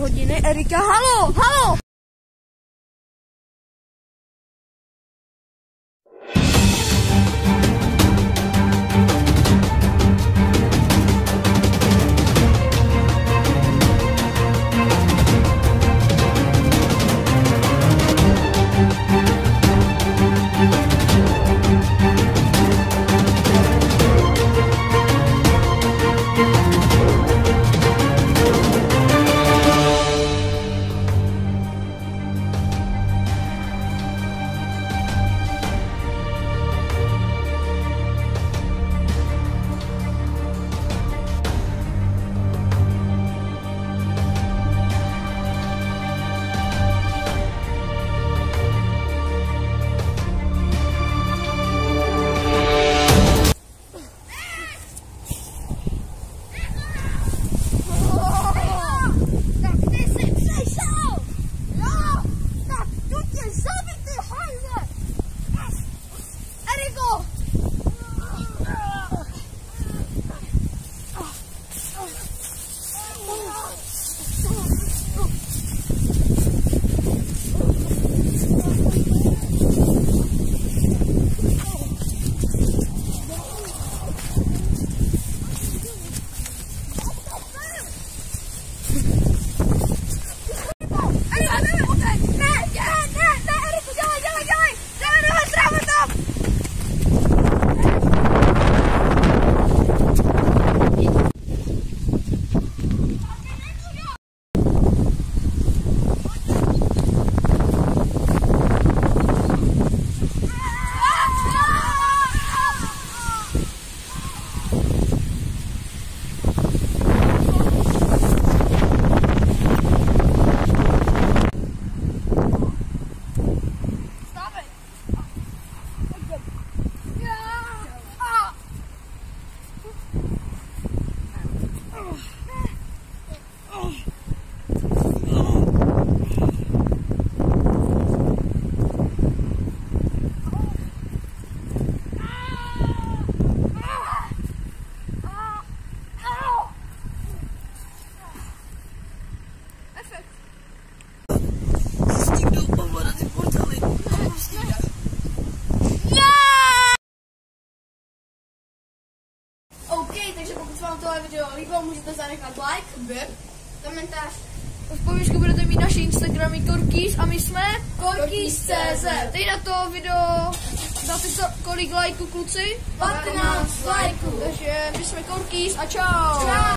hodiny. Erika, halo, halo! Takže pokud se vám tohle video líbilo, můžete zanechat like, komentář. V popisku budete mít naše Instagramy Korkýz a my jsme Korkýz.cz. Teď na to video dáte kolik lajků, kluci? 15 lajků. Takže my jsme Korkýz a čau. Čau.